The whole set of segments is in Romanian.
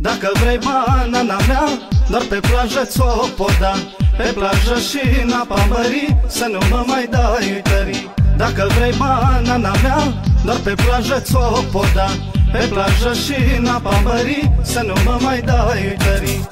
Dacă vrei banana mea, doar pe plajă ți-o pot da. Pe plajă și în apa mării, să nu mă mai dai uitării. Dacă vrei banana mea, doar pe plajă ți-o pot da. Pe plajă și în apa mării, să nu mă mai dai uitării.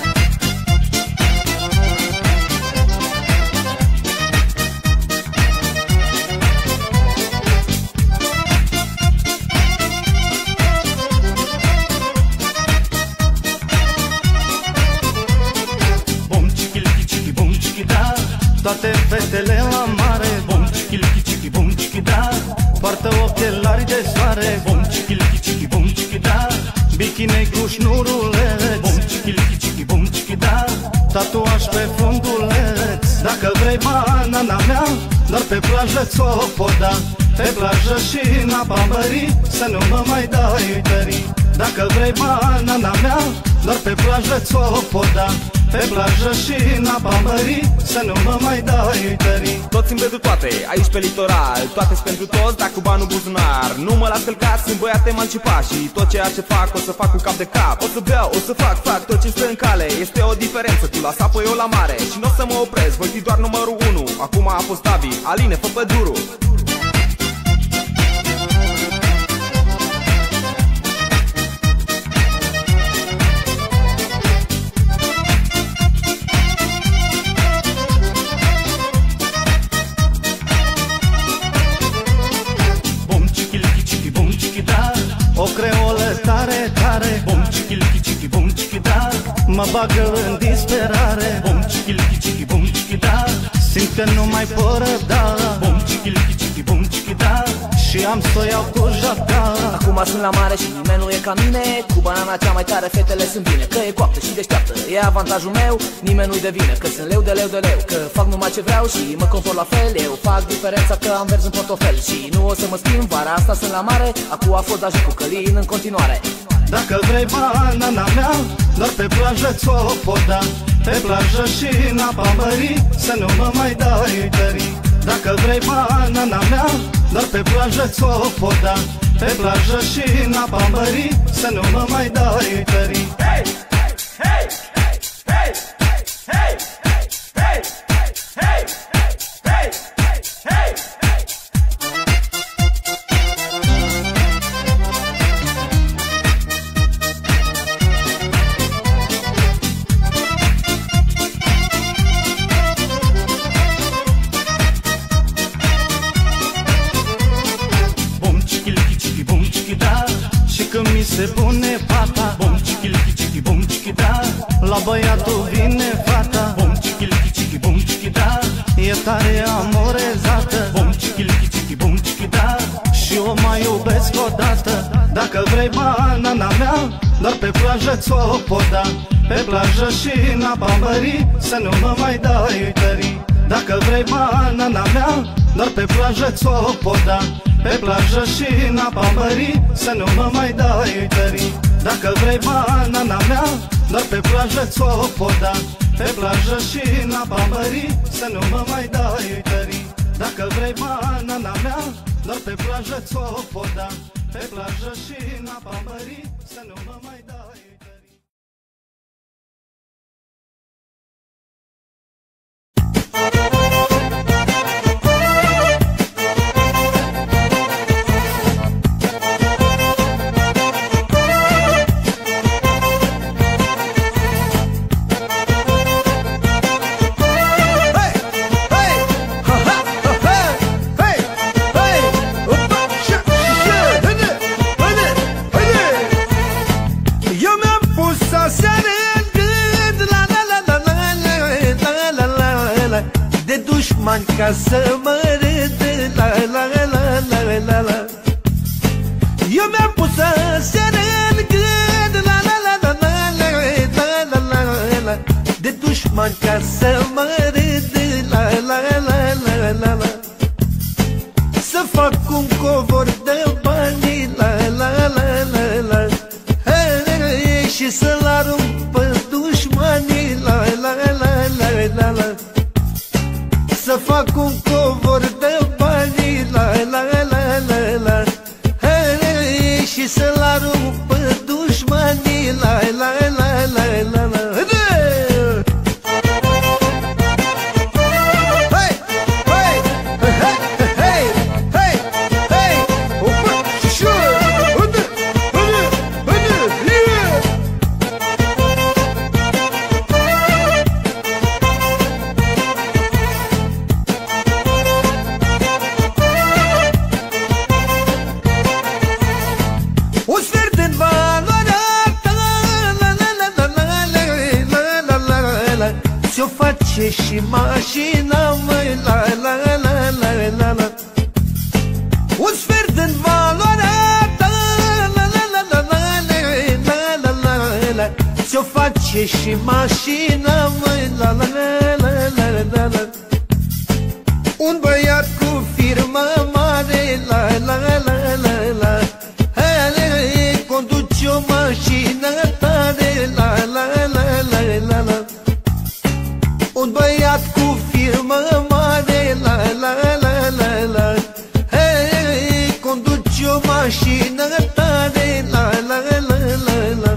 Toate fetele la mare, bum cichilichi cichi bum cichi da. Poartă ochelari de soare, bum cichilichi cichi bum cichi da. Bikini cu șnuruleț, bum cichilichi cichi bum cichi da. Tatuaj pe funduleț. Dacă vrei banana mea, doar pe plajă ți-o pot da. Pe plajă și în apa mării, să nu mă mai dai uitării. Dacă vrei banana mea, doar pe plajă ți-o pot da. Pe plajă și în apa mării, să nu mă mai dai uitării. Toți îmi vedu toate, aici pe litoral. Toate-s pentru toți, dar cu banul buzunar. Nu mă las călcat, sunt băiat emancipat. Și tot ceea ce fac, o să fac cu cap de cap. O să beau, o să fac tot ce-mi stă în cale. Este o diferență, tu la sapă, eu la mare. Și n-o să mă opresc, voi fi doar numărul 1. Acum a fost Davi, Aline, fă pădurul. O creolă tare, tare, bum cichilichi cichi bum cichi da. Mă bagă în disperare, bum cichilichi cichi bum cichi da. Simt că nu mai pot răbda, bum cichilichi cichi bum cichi da. Și am să o iau cu jabda. Acum sunt la mare și nimeni nu e ca mine. Cu banana cea mai tare fetele sunt bine. Că e coaptă și deșteaptă, e avantajul meu. Nimeni nu-i de vină, că sunt leu de leu de leu. Că fac numai ce vreau și mă comport la fel. Eu fac diferența că am verzi în portofel. Și nu o să mă schimb, vara asta sunt la mare. Acum a fost Daji cu Călin în continuare. Dacă vrei banana mea, doar pe plajă ți-o pot da. Pe plajă și în apa mării, să nu mă mai dai uitării. Dacă vrei banana mea, doar pe plajă ți-o pot da. Pe plajă și în apa mării, să nu mă mai dai uitării. Hey, hey, hey, hey, hey, hey, hey, hey, hey, hey, hey. Când mi se pune pata, bum cichilichi cichi bum cichi da. La băiatul vine fata, bum cichilichi cichi bum cichi da. E tare amorezată, bum cichilichi cichi bum cichi da. Și o mai iubesc odată. Dacă vrei banana mea, doar pe plajă ți-o pot da. Pe plajă și în apa mării, să nu mă mai dai uitării. Dacă vrei banana mea, doar pe plajă ți-o pot da. Pe plajă și în apa mării, să nu mă mai dai uitării. Dacă vrei banana mea, doar pe plajă ți-o pot da. Pe plajă și în apa mării, să nu mă mai dai uitării. Dacă vrei banana mea, doar pe plajă ți-o pot da. Pe plajă și în apa mării, să nu mă mai dai uitării. Ca să mă râd, la la la la la la. Eu mi-am pus seara în gând, la la la la la la la la la. De dușman ca să mă râd, la la la la la la. Să fac un covor de bani, la la la la la. Și să-l arunc pe dușmanii, la la la la la la. Să fac un covor de bani, la la la la la. Și să-l arunc pe dușmanii, la la face și mașina, măi, la la la la la la. Un sfert în valoarea ta, la la la la la la la la la. Ți-o face și mașina, măi, la la la la la la la. Un băiat cu firmă mare, la la la la la. Conduce o mașină tare, la la la la la la. Un băiat cu firmă mare, la la la la la. Conduce o mașină tare, la la la la la.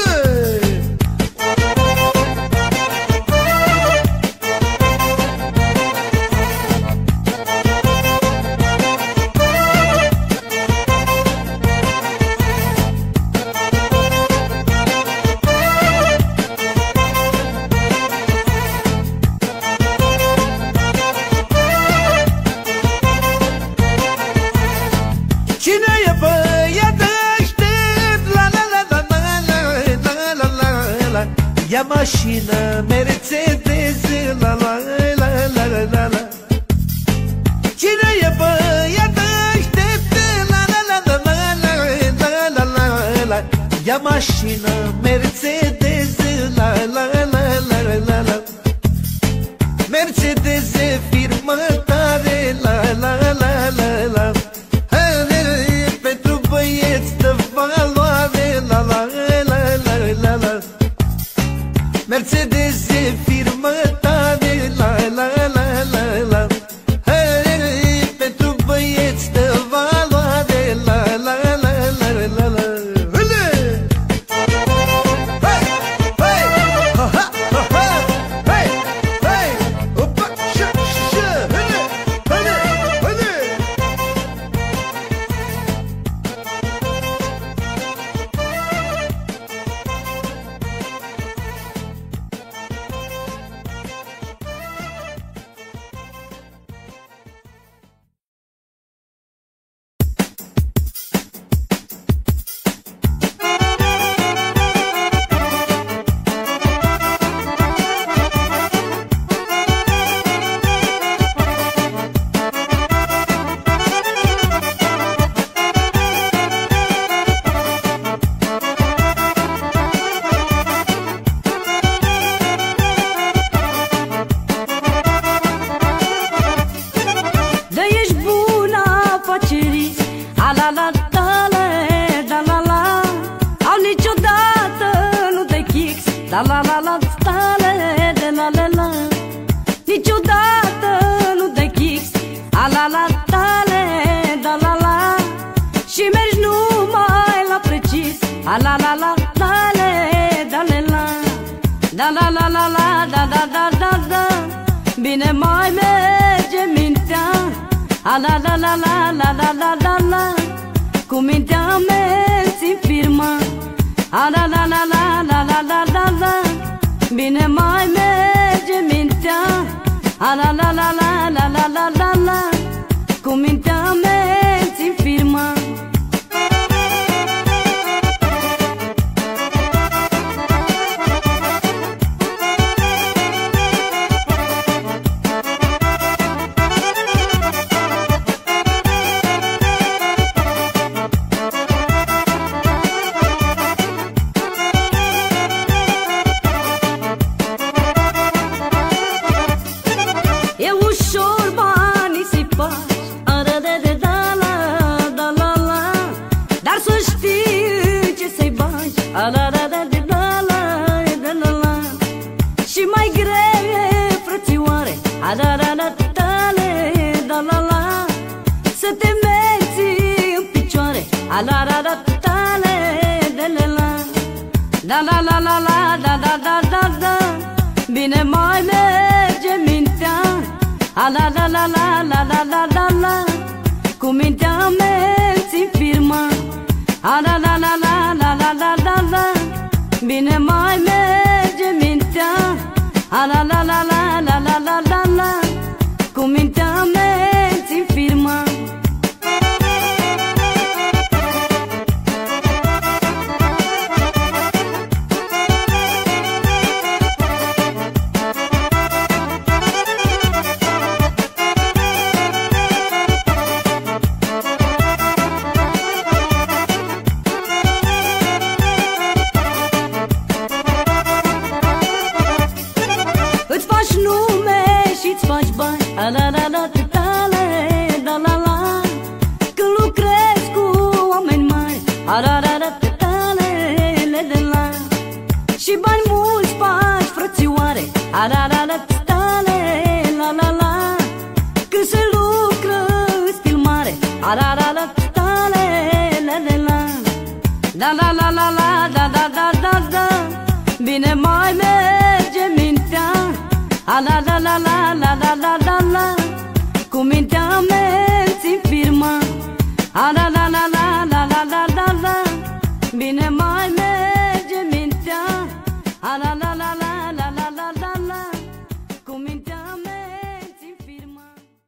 Ia mașină Mercedes, la la la la la la. Cine e băiat aștept, la la la la la la la la la. Ia mașină Mercedes, la la la la la la. Mercedes firmă tare, la la la la la. Pentru băieți de valoare, la la la la la la. Mercedes firmă tare, la la la la la. Pentru băieți de valoare, la la la la la la. Bine mai merge mintea, a la la la la la la la la la. Cu mintea mergi în firmă, a la la la la la la la la la. Bine mai merge mintea, a la la la la la la la la la. Cu mintea mergi în firmă. Da la la la la da da da da da. Bine mai merge mintea, a la la la la la la la la la. Cu mintea mergi în firmă, a la la la la la la la la la. Bine mai merge mintea, a la la la la la la la la la. Cu mintea mergi în firmă. Arararătătalele-le-la. Și bani mulți pași, frățioare, arararătătale-la-la-la. Când se lucră stil mare, arararătătale-le-le-la. Da-la-la-la-la, da-da-da-da-da. Bine mai merge mintea, a-la-la-la-la-la-la-la-la. Cu mintea mențin firma, a-la-la-la-la-la-la-la-la. Bine mai merge mintea, a-la-la-la-la-la-la-la-la. Cu mintea mențin firma.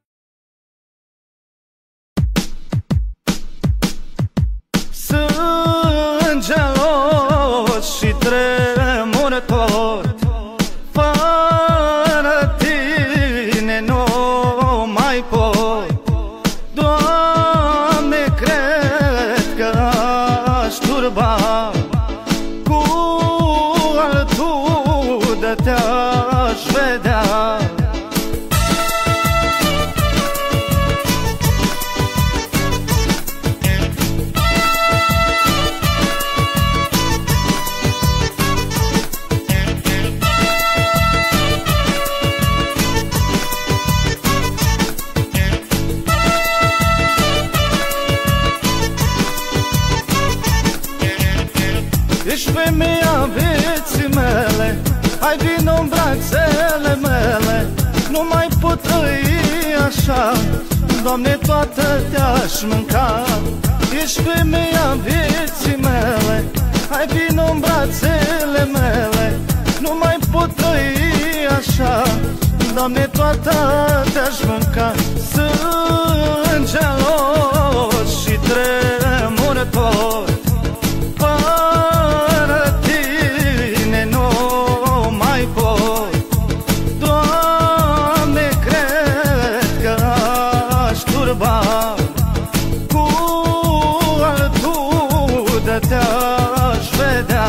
Sângelos și tremurător, fără tine nu mai pot. Doamne, cred că aș turba cu altul de te-aș vedea. Ești femeia vieții mele, hai vino în brațele mele. Nu mai pot trăi așa, Doamne, toată te-aș mânca. Ești femeia vieții mele, hai vino în brațele mele. Nu mai pot trăi așa, Doamne, toată te-aș mânca. Sângelos și tremurător, fără tine nu mai pot. Doamne, cred că aș turba cu altul de te-aș vedea.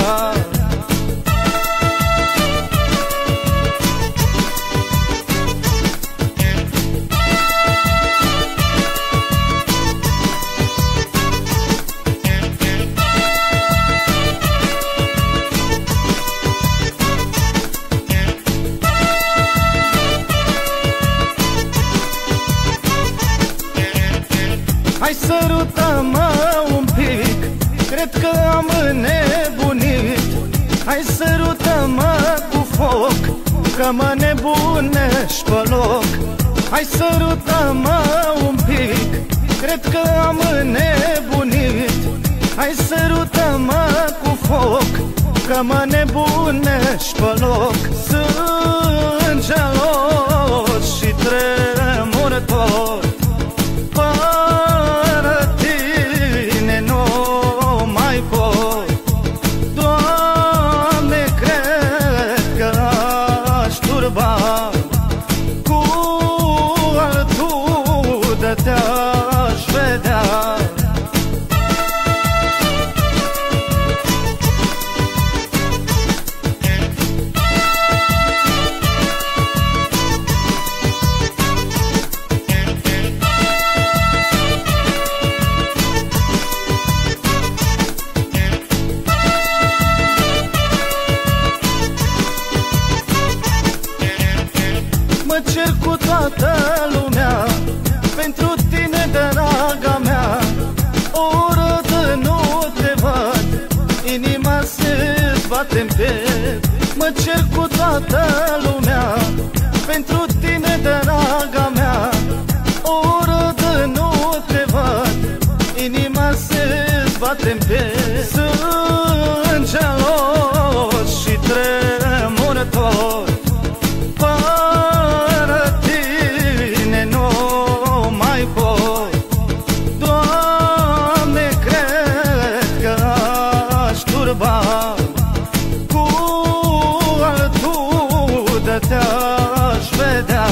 Hai sărută-mă un pic, cred că am înnebunit. Hai sărută-mă cu foc, că mă nebunești pe loc. Hai sărută-mă un pic, cred că am înnebunit. Hai sărută-mă cu foc, că mă nebunești pe loc. Sângelos și tremurător, fără tine nu mai pot. Doamne, cred că aș turba cu altul de te-aș vedea. Mă cer cu toată lumea pentru tine, draga mea. O oră de nu te văd, inima se-ți bate-n piept. Mă cer cu toată lumea pentru tine, draga mea. O oră de nu te văd, inima se-ți bate-n piept. Sângelos și tremurător, fără tine nu mai pot. Doamne, cred că aș turba cu altul de te-aș vedea.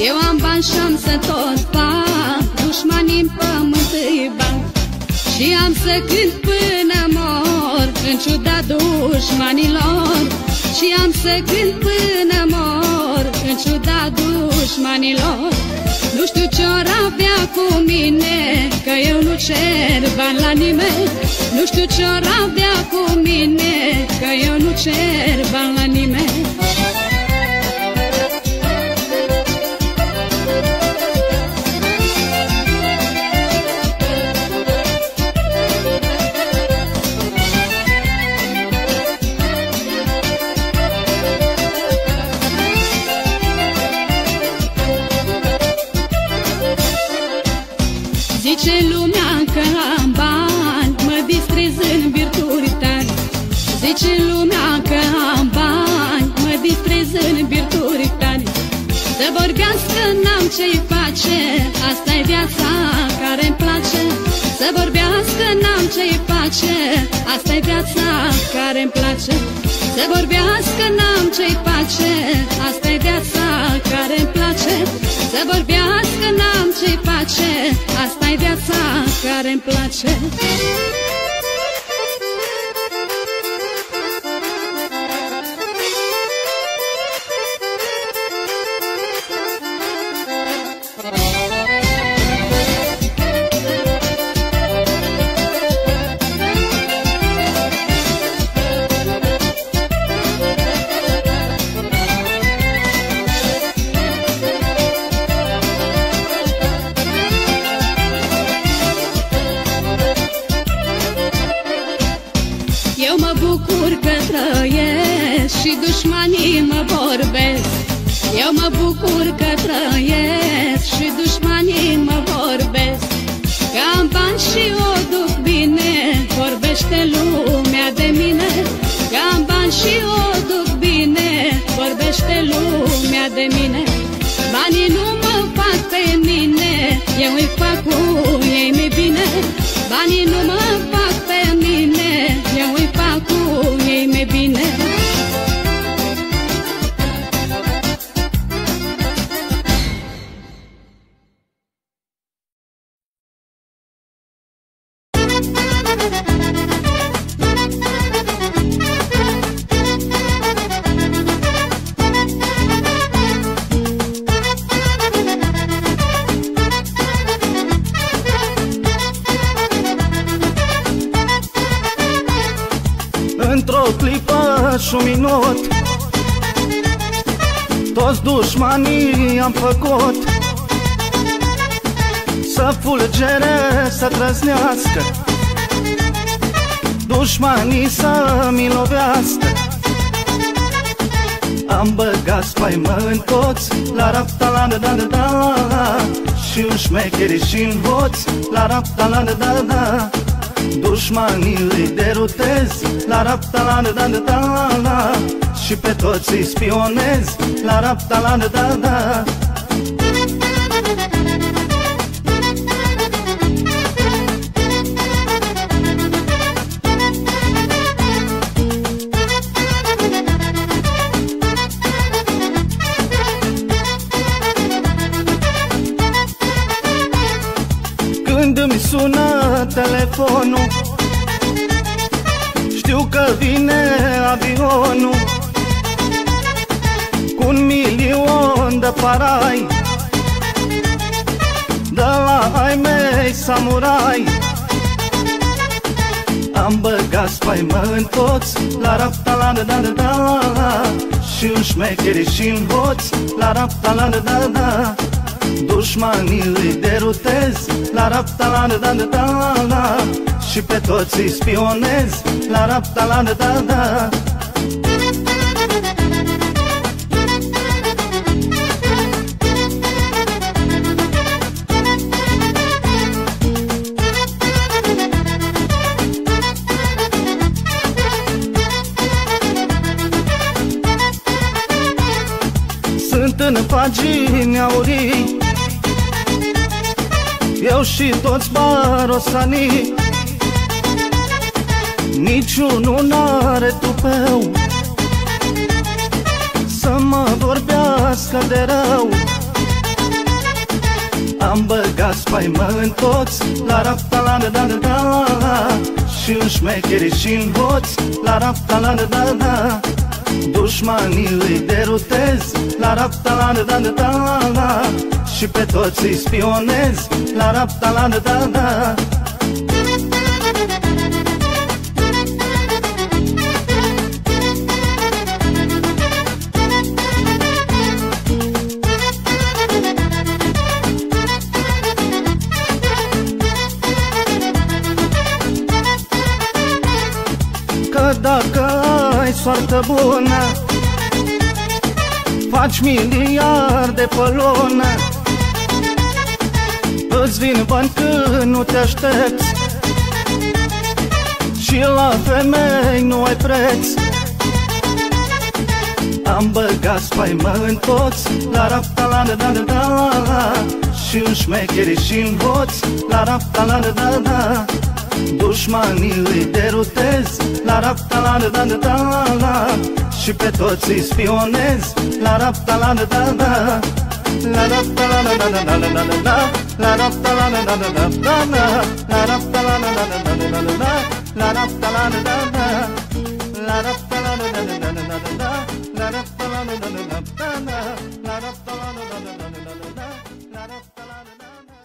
Eu am bani și-am să tot fac, dușmanii-n pământ îi bag. Și am să cânt până mor, în ciuda dușmanilor. Și am să cânt până mor, în ciuda dușmanilor. Nu știu ce-or avea cu mine, că eu nu cer bani la nimeni. Nu știu ce-or avea cu mine, că eu nu cer bani la nimeni. Zice lumea că am bani, mă distrez în virturi tari. Zice lumea că am bani, mă distrez în virturi tari. Să vorbească n-am ce-i face, asta-i viața care-mi place. Să vorbească n-am ce-i face, asta-i viața care-mi place. Să vorbească n-am ce-i face, asta-i viața care-mi place. Să vorbească n-am ce-i face, asta-i viața care-mi place. Eu mă bucur că trăiesc și dușmanii mă vorbesc. Eu mă bucur că trăiesc și dușmanii mă vorbesc. Că am bani și o duc bine, vorbește lumea de mine. Că am bani și o duc bine, vorbește lumea de mine. Banii nu mă fac pe mine, eu îi fac cu ei mai bine. Banii nu mă fac pe mine, eu îi fac cu ei mai bine. Într-o clipă și un minut, toți dușmanii am făcut să fulgere, să trăznească, dușmanii să-mi lovească. Am băgat spaimă în toți, la rap-ta-la-da-da-da-da, și un șmecheri și-n hoți, la rap-ta-la-da-da-da. Dușmanii îi derutez, la rap-ta-la-da-da-da-da, și pe toți îi spionez, la rap-ta-la-da-da-da. Când îmi sună telefonul, știu că vine avionul cu 1.000.000 de parai, de la ai mei samurai. Am băgat spaimă în toți, la rap-ta-la-da-da-da-da, și un șmecheri și-n hoți, la rap-ta-la-da-da-da. Dușmanii îi derutez, la rap-ta-la-da-da-da-da, și pe toți îi spionez, la rap-ta-la-da-da-da. Sunt în pagini aurii, eu și toți barosanii, niciunul n-are tupeu să mă vorbească de rău. Am băgat spaimă-n toți, la rapta la da da da, și-n șmecheri și-n hoți, la rapta la da da da. Dușmanii îi derutez, la rapta la da da da, și pe toți îi spionez, la rapta la da da da. Că dacă ai soartă bună, faci miliarde pe lună, îți vin bani când nu te aștepți, și la femei nu ai preț. Am băgat spaimă în toți, la rapta la da da da, și-n șmecheri și-n hoți, la rapta la da da da. Dușmanii îi derutez, la rapta la da da da, și pe toți îi spionez, la rapta la da da da. La rapta la da da da da da da, la rapta la da da da da da, la rapta la da da da da da da, la rapta la da da da, la rapta la da da da da da, la rapta la da da da da da, la rapta la da da da da da, la rapta la da da.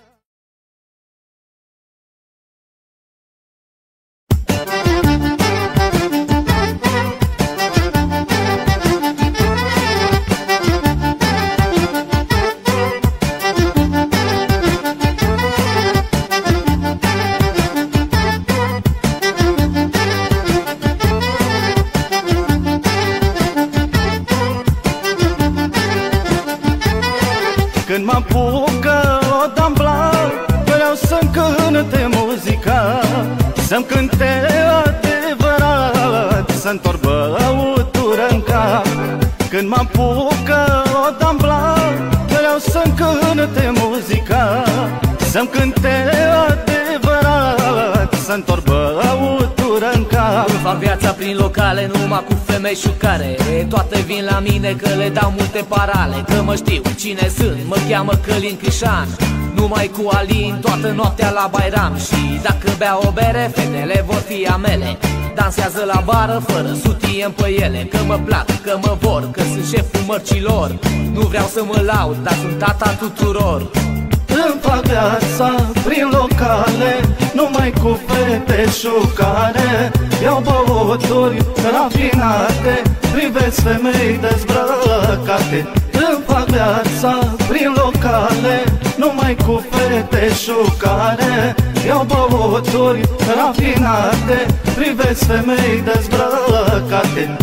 Când mă apucă o dambla, vreau să-mi cânte muzica, să-mi cânte adevărat, să-mi întorc băutură în cap. Când mă apucă o dambla, vreau să-mi cânte muzica, să-mi cânte adevărat, să-mi întorc băutură în cap. Fac viața prin locale, numai cu femei șucare, toate vin la mine că le dau multe parale, că mă știu cine sunt, mă cheamă Călin Crișan. Numai cu Alin toată noaptea la Bairam, și dacă bea o bere, fetele vor fi a mele. Dansează la bară fără sutie în pe ele, că mă plac, că mă vor, că sunt șeful mărcilor. Nu vreau să mă laud, dar sunt tata tuturor. Îmi fac viața prin locale, numai cu fete șucare. Iau băuturi rafinate, privesc femei dezbrăcate. Îmi fac viața prin locale, numai cu fete șucare. Iau băuturi rafinate, privesc femei dezbrăcate.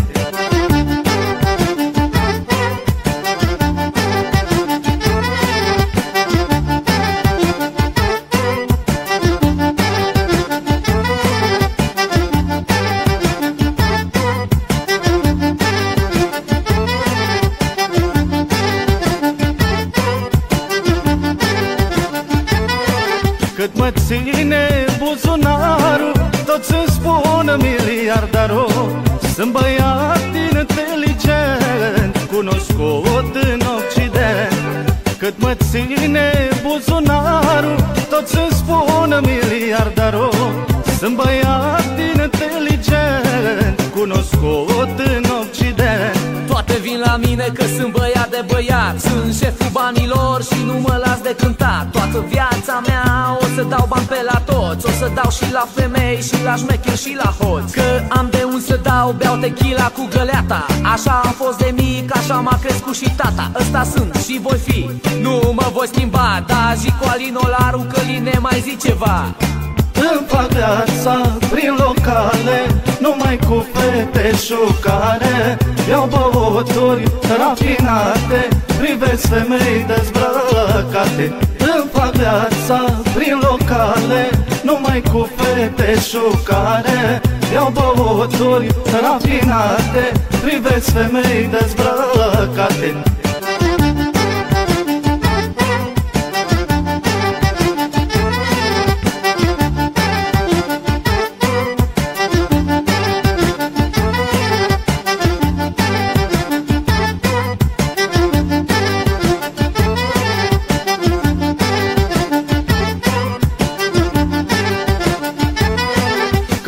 Cât mă ține buzunarul, toți îmi spun miliardarul. Sunt băiat inteligent, cunoscut în Occident. Cât mă ține buzunarul, toți îmi spun miliardarul. Sunt băiat inteligent, cunoscut în Occident. Toate vin la mine că sunt băiat de băiat, sunt șeful banilor și nu mă las de cântat. Toată viața mea o să dau bani pe la toți, o să dau și la femei și la șmecheri și la hoți. Că am de unde să dau, beau tequila cu găleata. Așa am fost de mic, așa m-a crescut și tata. Ăsta sunt și voi fi, nu mă voi schimba. Da, și cu Alinolaru, Căline, mai zi ceva. Îmi fac viața prin locale, numai cu fete șucare. Iau băuturi rafinate, privesc femei dezbrăcate. Îmi fac viața prin locale, numai cu fete șucare. Iau băuturi rafinate, privesc femei dezbrăcate.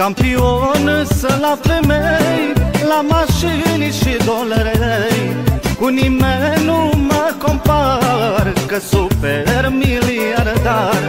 Campion să la femei, la mașini și dolari. Cu nimeni nu mă compar, că super miliardar.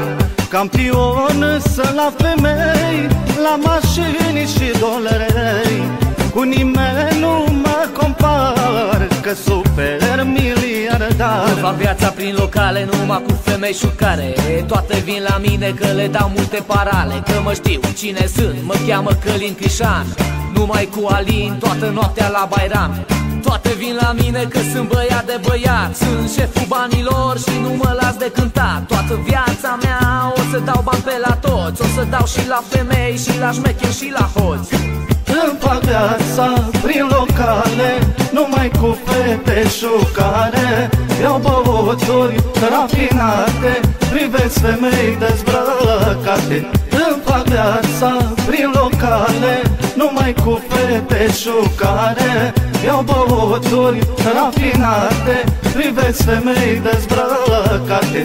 Campion să la femei, la mașini și dolari. Cu nimeni nu mă compar, că super miliardar. Nu fac viața prin locale, numai cu femei șucare. Toate vin la mine că le dau multe parale. Că mă știu cine sunt, mă cheamă Călin Crișan. Numai cu Alin, toată noaptea la Bairam. Toate vin la mine că sunt băiat de băiat. Sunt șeful banilor și nu mă las de cântat. Toată viața mea o să dau bani pe la toți. O să dau și la femei și la șmecheri și la hoți. Îmi fac viața prin locale, numai cu fete șucare. Iau băuturi rafinate, privesc femei dezbrăcate. Îmi fac viața prin locale, numai cu fete șucare. Iau băuturi rafinate, privesc femei dezbrăcate.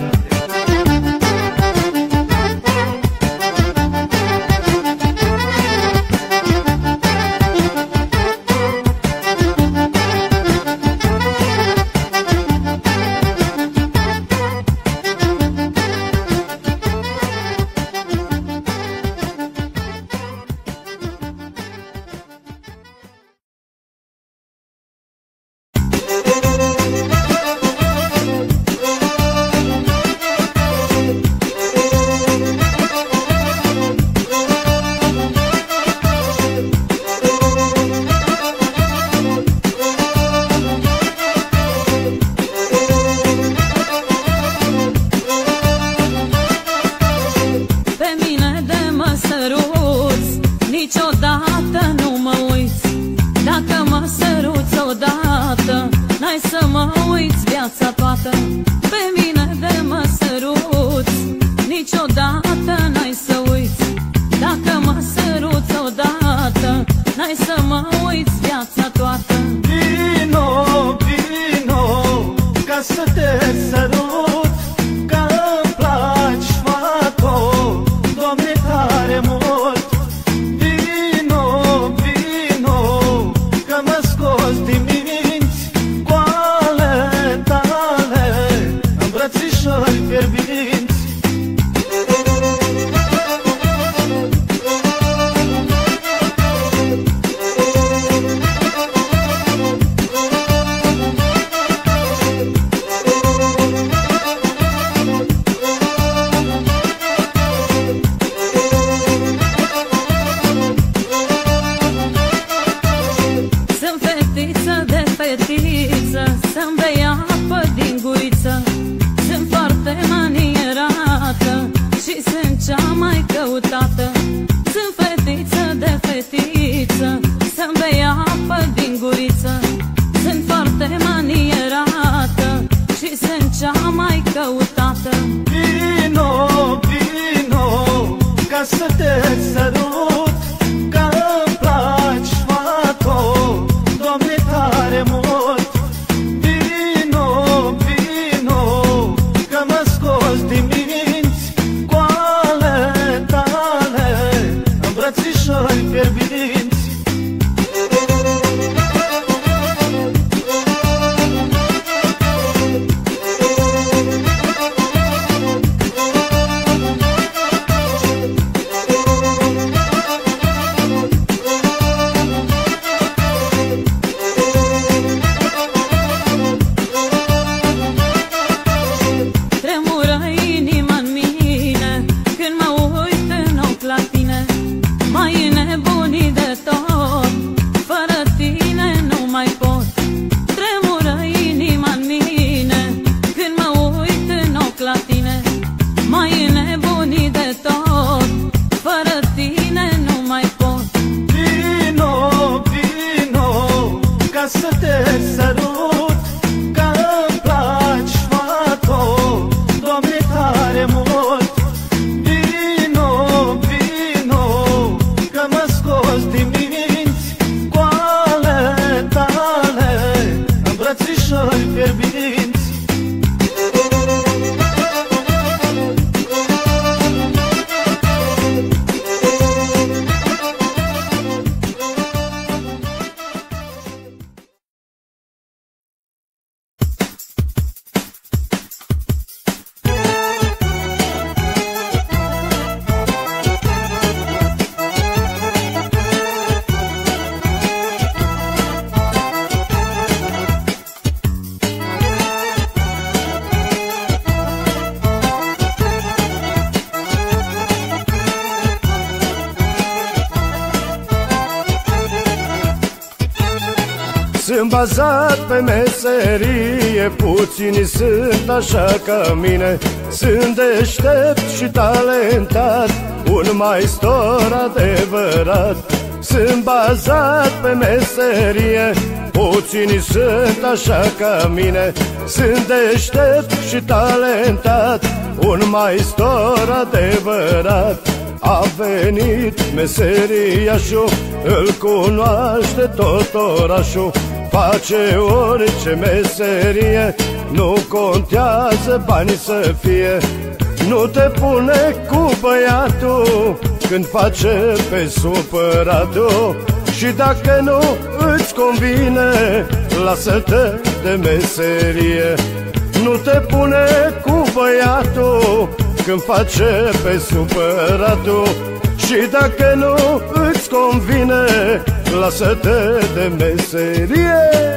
Să te sărut, că îmi placi, fată, Doamne, Sunt bazat pe meserie, puțini sunt așa ca mine. Sunt deștept și talentat, un maestor adevărat. Sunt bazat pe meserie, puțini sunt așa ca mine. Sunt deștept și talentat, un maestor adevărat. A venit meseriașul, îl cunoaște tot orașul. Face orice meserie, nu contează banii să fie. Nu te pune cu băiatul când face pe supăratul. Și dacă nu îți convine, lasă-te de meserie. Nu te pune cu băiatul când face pe supăratul. Și dacă nu îți convine, lasă-te de meserie.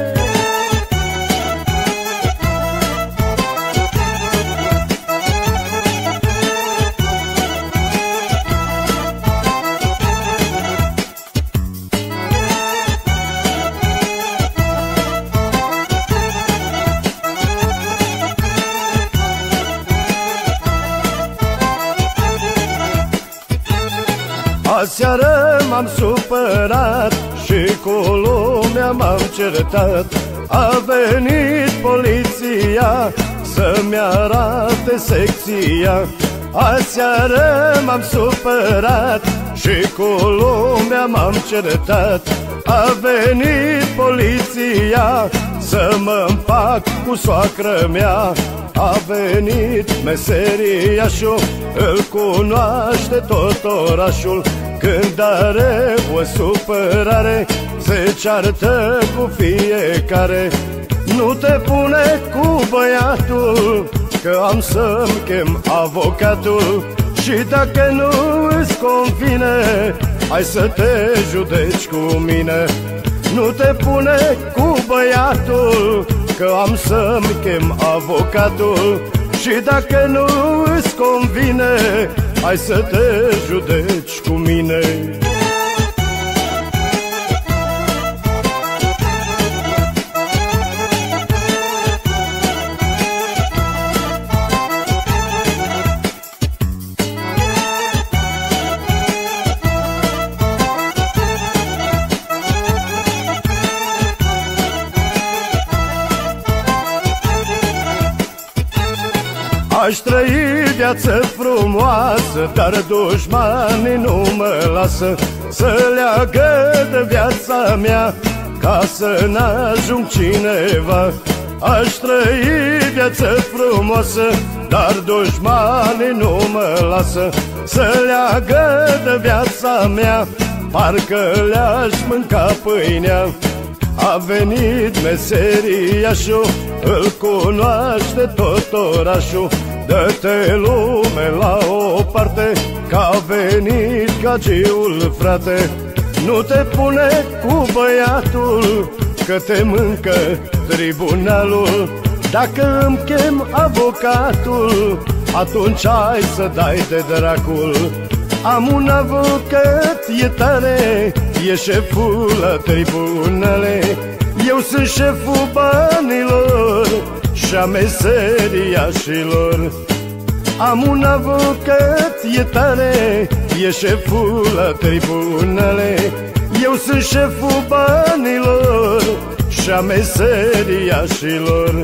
Aseară m-am supărat și cu lumea m-am certat. A venit poliția să-mi arate secția. Aseară m-am supărat și cu lumea m-am certat. A venit poliția să mă împac cu soacră mea. A venit meseriașul, îl cunoaște tot orașul. Când are o supărare, se ceartă cu fiecare. Nu te pune cu băiatul, că am să-mi chem avocatul. Și dacă nu îți convine, hai să te judeci cu mine. Nu te pune cu băiatul, că am să-mi chem avocatul. Și dacă nu îți convine, hai să te judeci cu mine. Aș trăi viață frumoasă, dar dușmanii nu mă lasă să leagă de viața mea, ca să n-ajung cineva. Aș trăi viață frumoasă, dar dușmanii nu mă lasă să leagă de viața mea, parcă le-aș mânca pâinea. A venit meseriașul, îl cunoaște tot orașul. Dă-te lume la o parte, că a venit gagiul, frate. Nu te pune cu băiatul, că te mâncă tribunalul. Dacă îmi chem avocatul, atunci ai să dai de dracul. Am un avocat, e tare, e șeful la tribunale. Eu sunt șeful banilor și a meseriașilor. Am un avocat, e tare, e șeful la tribunale. Eu sunt șeful banilor și a meseriașilor.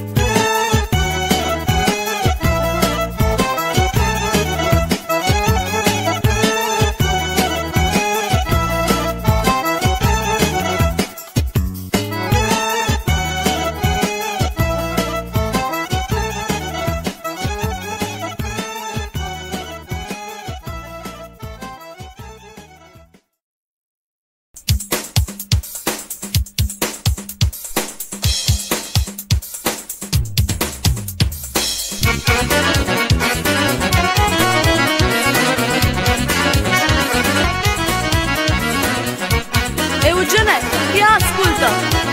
Eugene, ia ascultă!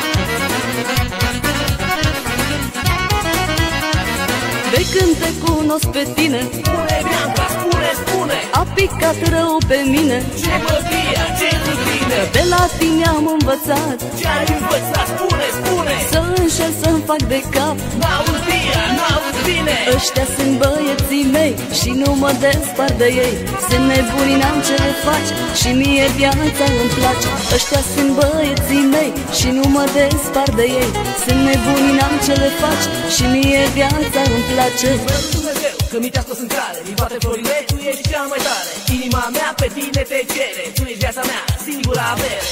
De când te cunosc pe tine, Spune, Bianca, spune, spune! a picat rău pe mine. Ce mă fie, ce cu tine? bine? De la tine am învățat. Ce-ai învățat? Spune, spune! Să înșel, să-mi fac de cap. N-auzi bine, n-auzi bine! Ăștia sunt băieții mei și nu mă despart de ei. Sunt nebuni, n-am ce le face și mie viața îmi place. Ăștia sunt băieții mei și nu mă despart de ei. Sunt nebuni, n-am ce le face și mie viața îmi place. Dumnezeu, că mi te-a scos în cale, din toate florile tu ești cea mai tare. Inima mea pe tine te cere, tu ești viața mea, singura avere.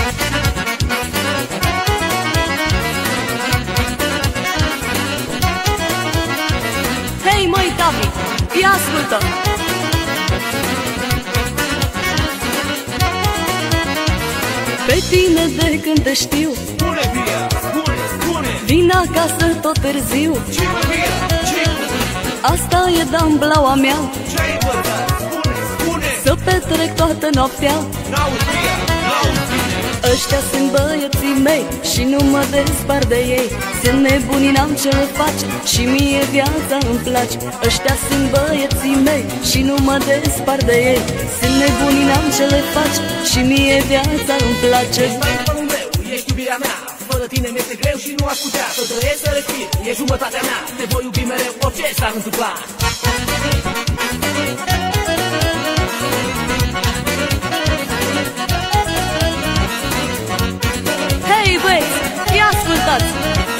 Hei măi Tavi, ia ascultă! Pe tine de când te știu, Spune, Via, spune, spune! vin acasă tot târziu. Ce mă, Via, ce mă? Asta e damblaua mea, Ce-ai învățat? Spune, spune! să petrec toată noaptea. N-auzi bine, n-auzi bine! Ăștia sunt băieții mei și nu mă despart de ei. Sunt nebuni, n-am ce le face și mie viața îmi place. Ăștia sunt băieții mei și nu mă despart de ei. Sunt nebuni, n-am ce le face și mie viața îmi place. Ești stăpânul meu, ești iubirea mea. Fără tine mi-este greu și nu aș putea să trăiesc, să respir, e jumătatea mea. Te voi iubi mereu, orice s-ar întâmpla. Hei băieți, ia ascultați!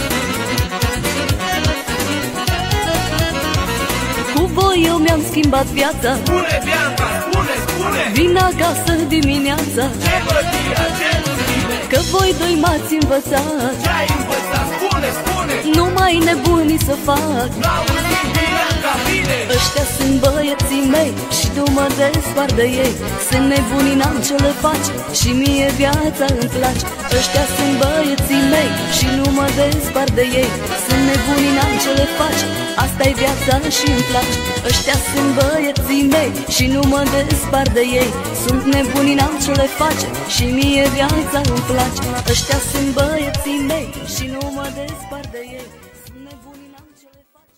Cu voi eu mi-am schimbat viața. Spune, Bianca, spune, spune! Vin acasă dimineața, Ce mă, Via, ce nu bine? că voi doi m-ați învățat. Ce-ai învățat? Spune, spune! Numai nebunii să fac. N-auzi Bianca, bine! Ăștia sunt băieții mei și nu mă despart de ei. Sunt nebuni, n-am ce le face și mie viața îmi place. Ăștia sunt băieții mei și nu mă despart de ei. Sunt nebuni, n-am ce le face, asta-i viața și îmi place. Ăștia sunt băieții mei și nu mă despart de ei. Sunt nebuni, n-am ce le face și mie viața îmi place. Ăștia sunt băieții mei și nu mă despart de ei. Sunt nebuni, n-am ce le face.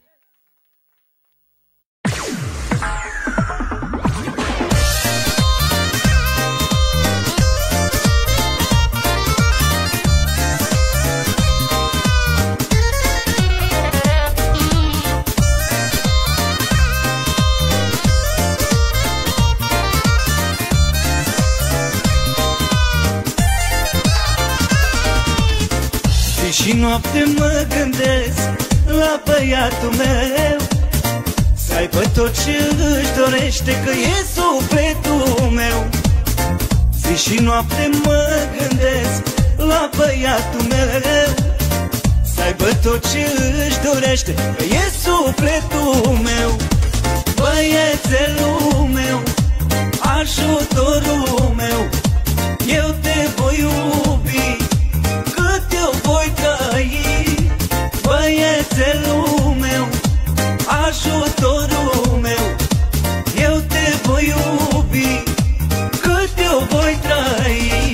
Și noapte mă gândesc la băiatul meu, să aibă tot ce își dorește, că e sufletul meu. Zi și noapte mă gândesc la băiatul meu, să aibă tot ce își dorește, că e sufletul meu. Băiețelul meu, ajutorul meu, eu te voi iubi cât eu voi trăi. Băiețelul meu, ajutorul meu, eu te voi iubi cât eu voi trăi.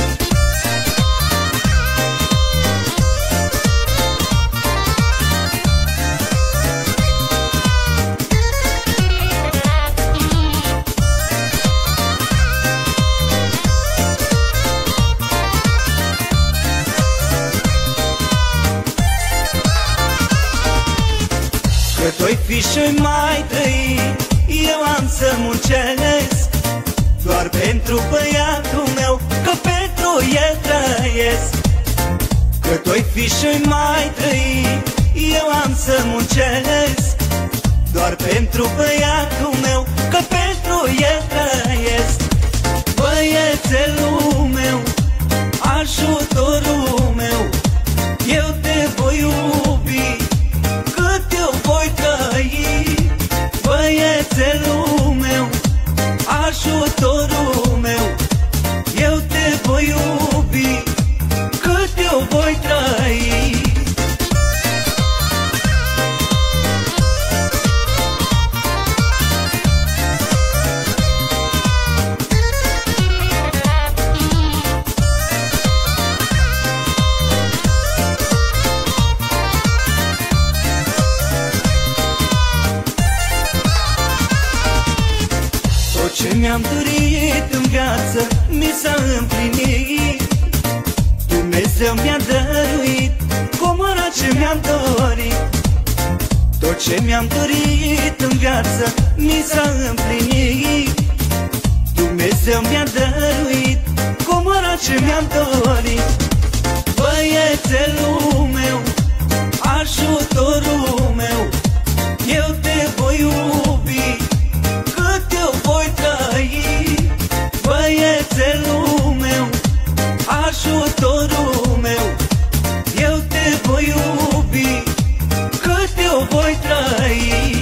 Că-t-oi fi și-oi mai trăi, eu am să muncesc doar pentru băiatul meu, că pentru el trăiesc. Că-t-oi fi și-oi mai trăi, eu am să muncesc doar pentru băiatul meu, că pentru el trăiesc. Băiețelul meu, ajutorul meu, eu te voi iubi cât eu voi trăi. Băiețelul meu, ajutorul meu, eu te voi iubi cât eu voi trăi. Ce mi-am dorit în viață mi s-a împlinit. Dumnezeu mi-a dăruit comora ce mi-am dorit. Tot ce mi-am dorit în viață mi s-a împlinit. Dumnezeu mi-a dăruit comora ce mi-am dorit. Băiețelul meu, ajutorul meu, eu te voi iubi cât eu voi trăi. Băiețelul meu, ajutorul meu, eu te voi iubi cât eu voi trăi.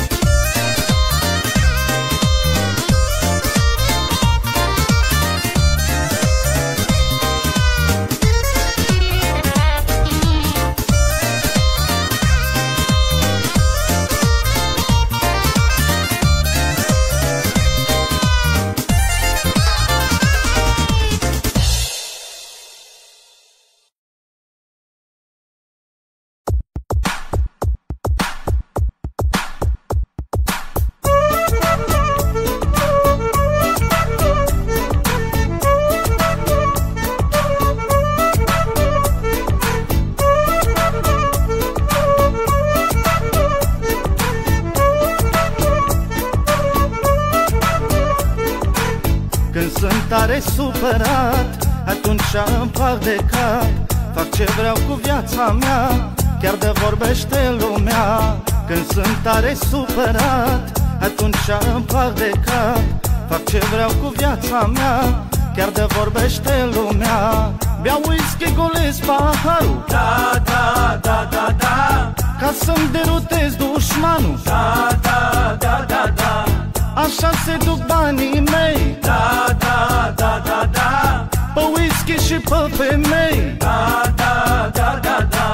Tare supărat, atunci îmi fac de cap. Fac ce vreau cu viața mea, chiar de vorbește lumea. Când sunt tare supărat, atunci îmi fac de cap. Fac ce vreau cu viața mea, chiar de vorbește lumea. Beau whisky, golesc paharul, Da, da, da, da, da, ca să-mi derutez dușmanul. da, da, da, da, da, Așa se duc banii mei, da, da, da, da, da, pe whisky și pe femei. da, da, da, da, da.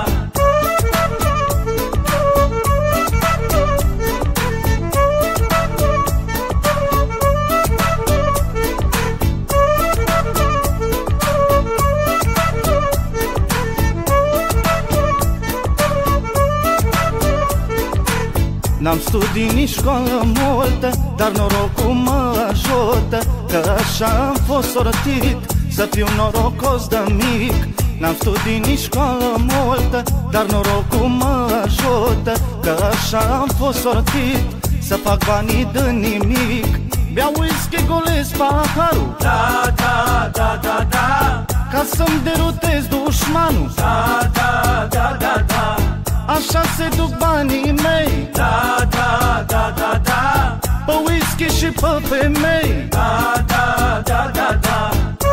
N-am studii nici școală multă, dar norocul mă ajută, că așa am fost sortit să fiu norocos de mic. N-am studii nici școală multă, dar norocul mă ajută, că așa am fost sortit să fac banii de nimic. Beau whisky, golesc paharul, Da, da, da, da, da, ca să-mi derutez dușmanul. da, da, da, da, da, Așa se duc banii mei, da, da, da, da, da, pe whisky și pe femei. da, da, da, da, da.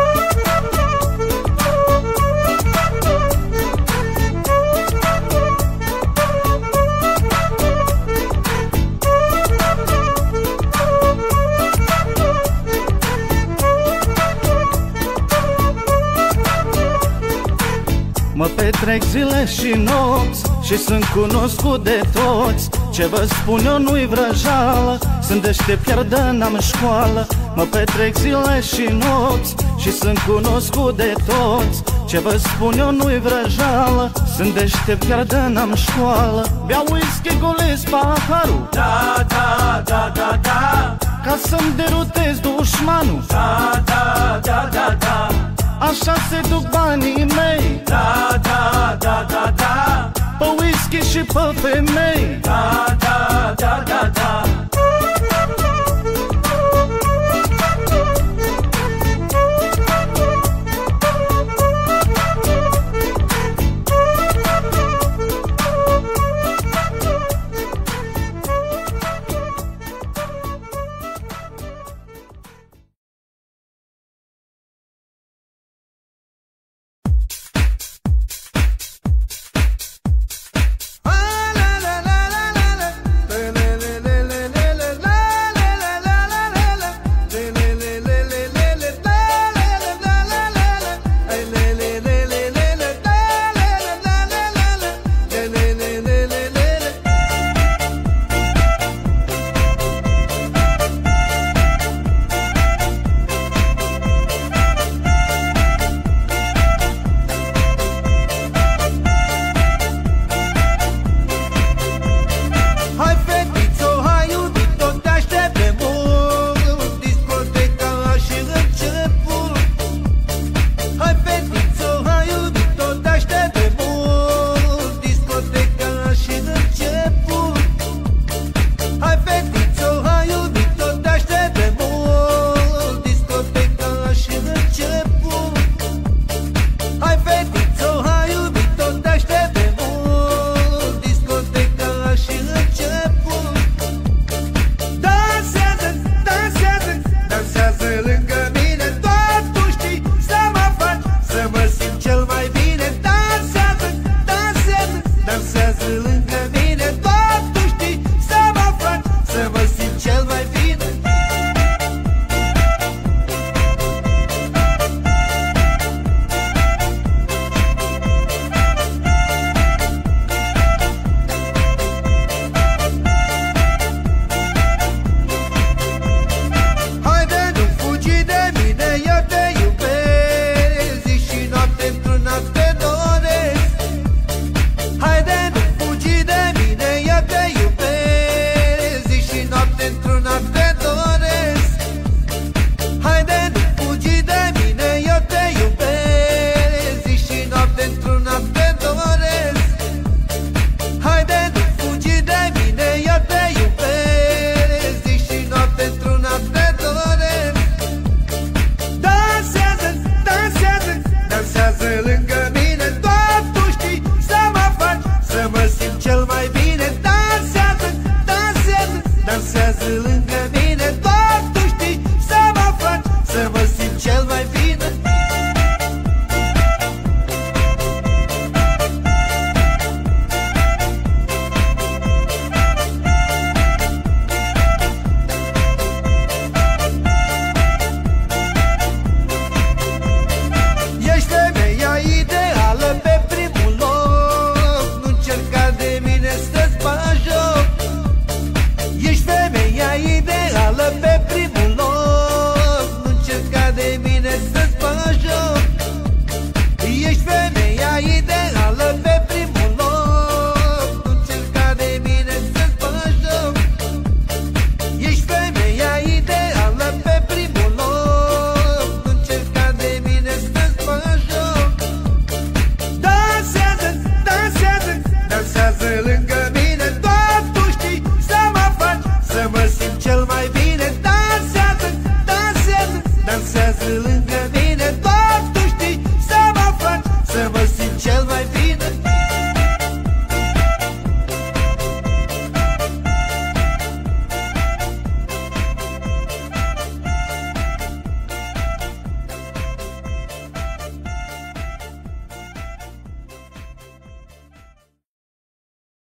Mă petrec zile și nopți și sunt cunoscut de toți. Ce vă spun eu nu-i vrăjală, sunt deștept chiar de n-am școală. Mă petrec zile și nopți și sunt cunoscut de toți. Ce vă spun eu nu-i vrăjală, sunt deștept chiar de n-am școală. Beau whisky, golesc paharul, Da, da, da, da, da, ca să-mi derutez dușmanul. da, da, da, da, da, Așa se duc banii mei, da, da, da, da, da, pe whisky și pe femei. da, da, da, da, da. La la la la la la. noapte, într-una te doresc. Haide, nu fugi de mine, eu te iubesc. Zi și noapte, într-una te doresc. Haide, nu fugi de mine, eu te iubesc. Zi și noapte, într-una te doresc. Dansează, dansează, dansează lângă mine. Doar tu știi să mă faci să mă simt cel mai bine. Dansează, dansează, dansează lângă